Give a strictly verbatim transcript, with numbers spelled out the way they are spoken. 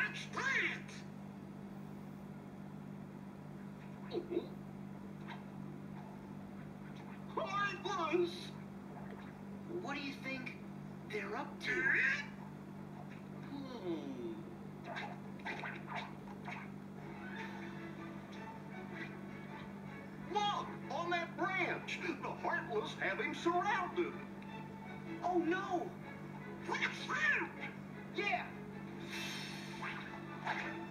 What's that? Oh. Heartless! What do you think they're up to? Hmm. Look! On that branch! The Heartless have him surrounded! Oh no! What's that? Yeah!